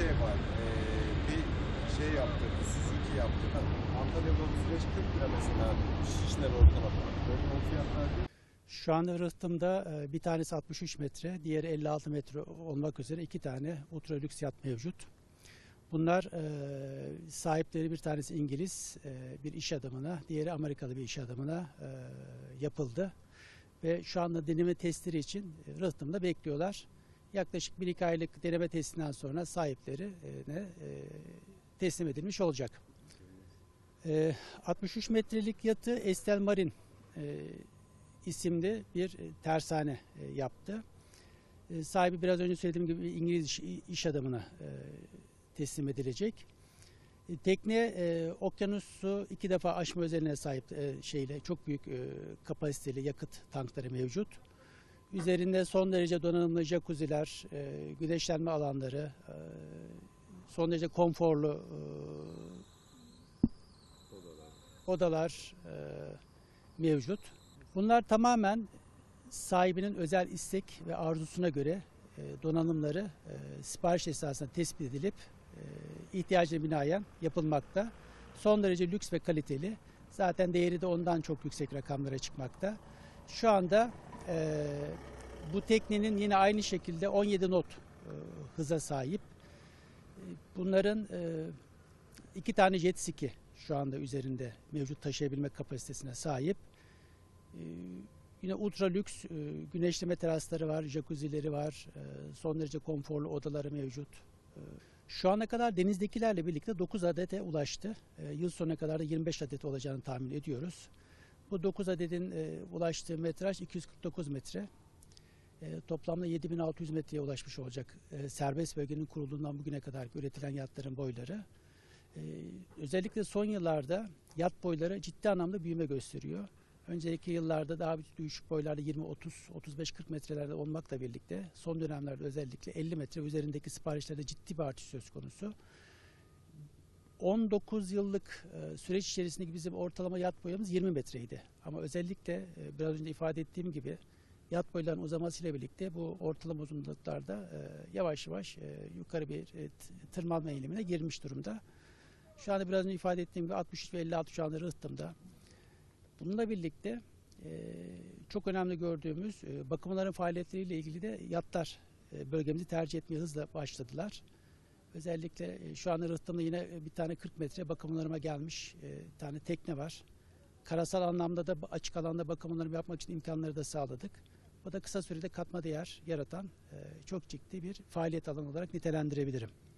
şey var. Bir şey yaptı, Suzuki yaptı. Antalya'da bu süreç 40 lira mesela şişler ortalama. Böyle o fiyatlar değil. Şu anda rıhtımda bir tanesi 63 metre, diğeri 56 metre olmak üzere iki tane ultra lüks yat mevcut. Bunlar sahipleri bir tanesi İngiliz bir iş adamına, diğeri Amerikalı bir iş adamına yapıldı. Ve şu anda deneme testleri için rıhtımda bekliyorlar. Yaklaşık 1-2 aylık deneme testinden sonra sahiplerine teslim edilmiş olacak. 63 metrelik yatı Estel Marin isimli bir tersane yaptı. Sahibi biraz önce söylediğim gibi İngiliz iş adamına teslim edilecek. Tekne okyanusu 2 defa aşma özelliğine sahip çok büyük kapasiteli yakıt tankları mevcut. Üzerinde son derece donanımlı jacuzziler, güneşlenme alanları, son derece konforlu odalar mevcut. Bunlar tamamen sahibinin özel istek ve arzusuna göre donanımları sipariş esasında tespit edilip ihtiyacına binaen yapılmakta. Son derece lüks ve kaliteli. Zaten değeri de ondan çok yüksek rakamlara çıkmakta. Şu anda bu teknenin yine aynı şekilde 17 knot hıza sahip. Bunların 2 tane jet ski şu anda üzerinde mevcut taşıyabilme kapasitesine sahip. Yine ultra lüks güneşleme terasları var, jacuzzileri var, son derece konforlu odaları mevcut. Şu ana kadar denizdekilerle birlikte 9 adete ulaştı. Yıl sonuna kadar da 25 adet olacağını tahmin ediyoruz. Bu 9 adetin ulaştığı metraj 249 metre. Toplamda 7600 metreye ulaşmış olacak serbest bölgenin kurulduğundan bugüne kadar üretilen yatların boyları. Özellikle son yıllarda yat boyları ciddi anlamda büyüme gösteriyor. Önceki yıllarda daha düşük boylarda 20, 30, 35, 40 metrelerde olmakla birlikte son dönemlerde özellikle 50 metre üzerindeki siparişlerde ciddi bir artış söz konusu. 19 yıllık süreç içerisindeki bizim ortalama yat boyamız 20 metreydi. Ama özellikle biraz önce ifade ettiğim gibi yat boylarının uzamasıyla birlikte bu ortalama uzunluklarda yavaş yavaş yukarı bir tırmanma eğilimine girmiş durumda. Şu anda biraz önce ifade ettiğim gibi 63 ve 56 şu anda rıhtımda. Bununla birlikte çok önemli gördüğümüz bakımların faaliyetleriyle ilgili de yatlar bölgemizi tercih etmeye hızla başladılar. Özellikle şu anda rıhtımda yine bir tane 40 metre bakımlarıma gelmiş bir tane tekne var. Karasal anlamda da açık alanda bakımlarını yapmak için imkanları da sağladık. Bu da kısa sürede katma değer yaratan çok ciddi bir faaliyet alanı olarak nitelendirebilirim.